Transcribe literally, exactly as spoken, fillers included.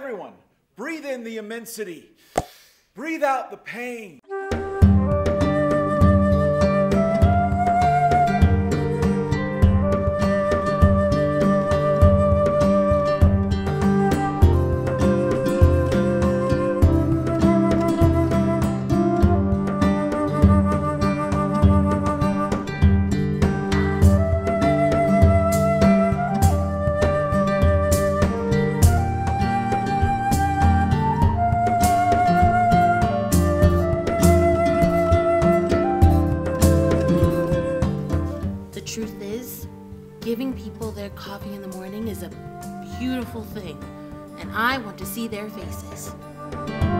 Everyone, breathe in the immensity. Breathe out the pain. Truth is, giving people their coffee in the morning is a beautiful thing, and I want to see their faces.